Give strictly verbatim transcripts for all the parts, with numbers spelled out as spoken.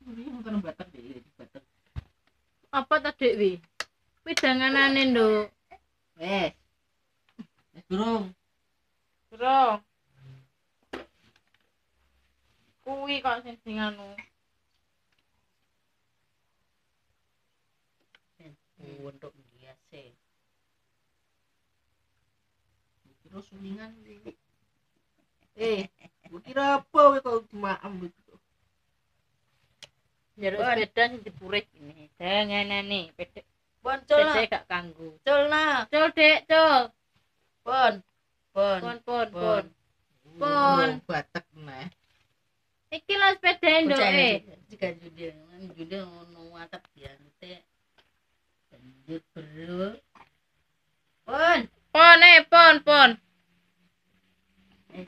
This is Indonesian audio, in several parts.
Ini bukan batak deh, batak. Apa tadi wi? Widanganane nduk. Wes. Wes durung. Bro. Kuwi kok sing sing anu. Untuk biasa. Kira sulingan iki. Eh, gua kira apa we kok maam gitu. Jaluk Bon. sepeda sing dipurik ini. Danganane pedek. Boncol Pedek nah. gak kanggo. Col nah. Cul Dek, cul. Pon. Pon. Pon pon pon. Pon. Pon. Oh, batak nah. Iki lho sepeda nduk eh. Jika judul, judul ngono atap diante. Lanjut bro. Pon. Pon eh pon pon. Eh,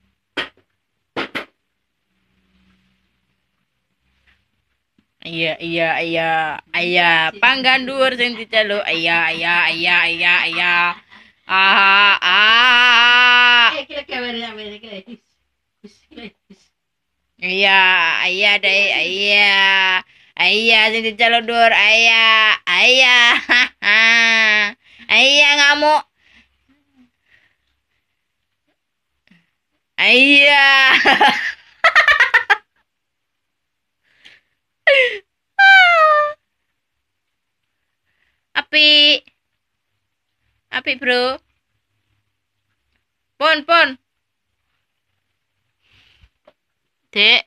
Iya iya iya iya panggan dhuwur sing diceluk iya iya iya iya iya ah ah Eh, kira kamera kamera kira. His, his, his. iya iya deh iya iya sing diceluk dhuwur iya iya iya ngamuk iya api api bro pon pon dek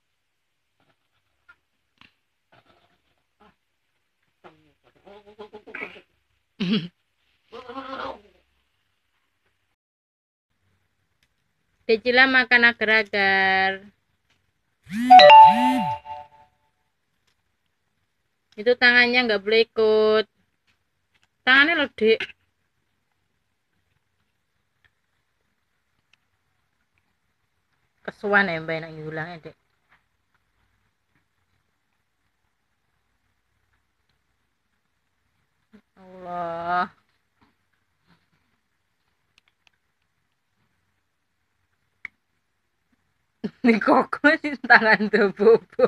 Dek Cila makan agar-agar itu tangannya nggak boleh ikut tangannya loh dek kesuan ya mbak enak ngulangnya dek Allah ini koko sih tangan tuh bobo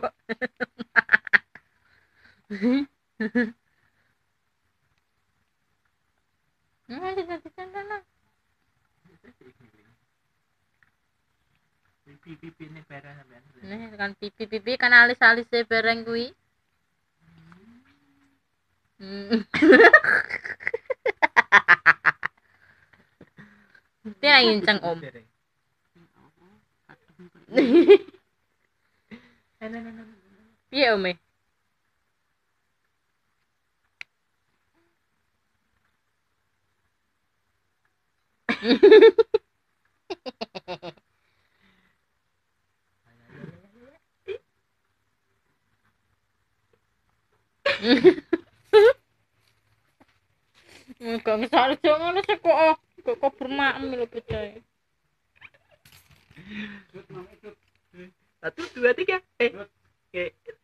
nah di sana Pipi-pipi ini barang sampean. nih kan pipi pipi kan alis alis bareng kui Dia nginceng om. Piye om e? Enggak ngesal ngono sih kok kok kok bermaem lho becae. Satu, dua, tiga. Eh. Oke.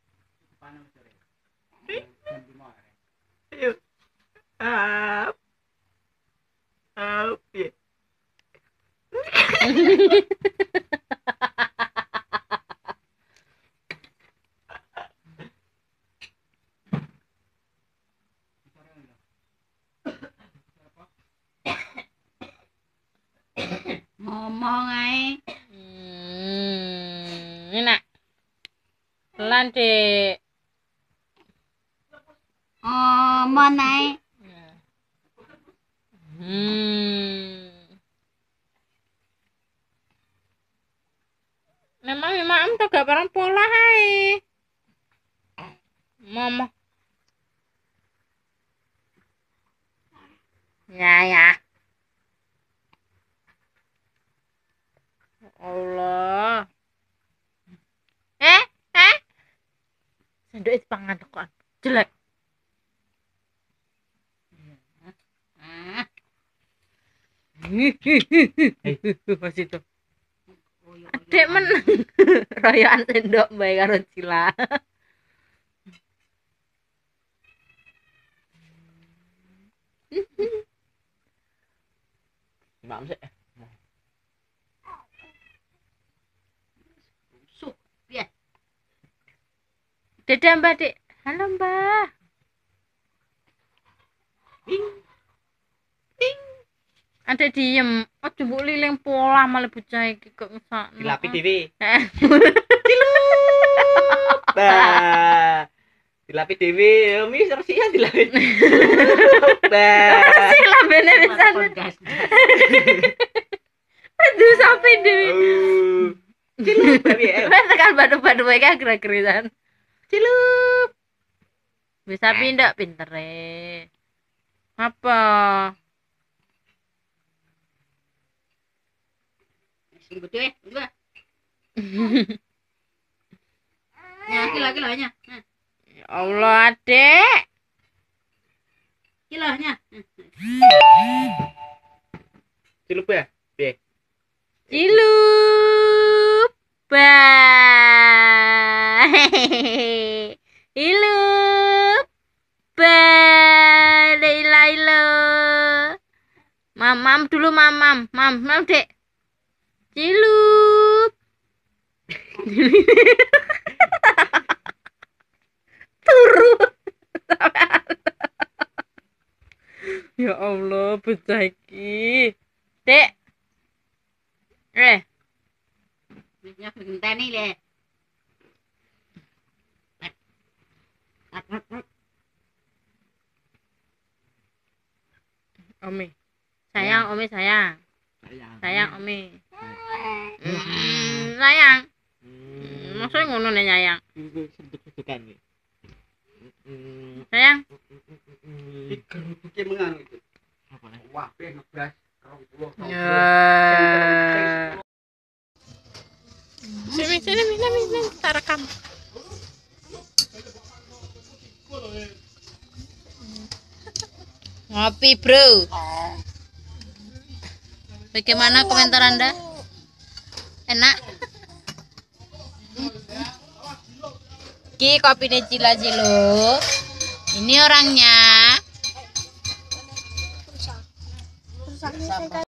Ayo. Up. Up. Ya. Ngomong ae. Hmm, enak. Pelan, Dek. Ngomong ae. Hmm. Memang memang tuh gak barang pola hai. Mama. Ya ya. Allah. Eh, eh. Sendok itu pangan kok. Jelek. Pas itu. Adek men. Rayaan sendok bae karo Cila. Mam sih. Suh, piye? Dadah Mbak Dik. Halo Mbak. Ting. Ada diem. Oh jembuk liling pola malah bocah iki kok ngesakno. Dilapi dhewe. Eh. Bah. Dilapi dhewe, mi tersian dilapi. Bah. Sih lambene pisan. Aduh sampe dhewe. Oh. Cilup bae. Wes tekan batu-batu wae kan gerak-gerisan. Cilup. Bisa pindah pintere. Apa? Sungguh deh, udah. Ya, lagi lahnya. Ya Allah, Adek. Kilahnya. Cilup ya? Piye? Ilup. Bah. Ilup. Bah. Lailo. Mamam dulu mamam. Mam, mam, Dek. Cilup. Turun. Ya Allah, bocah iki. Dek. Eh, Bisnya genteni le. Omi. Sayang, Omi sayang. Sayang. Sayang, Omi. Mm, sayang. Mm, Maksudnya ngono nih sayang. Sentuk-sentukan nih. Hmm. Sayang. Digeruduke mengang itu. Apa nih? Wah, pe ngeblas rong puluh. Ya. Sini, sini, sini, sini, kita rekam. Ngopi, bro. Bagaimana komentar Anda? Enak? Ki kopi Cila Ciluk. Ini orangnya.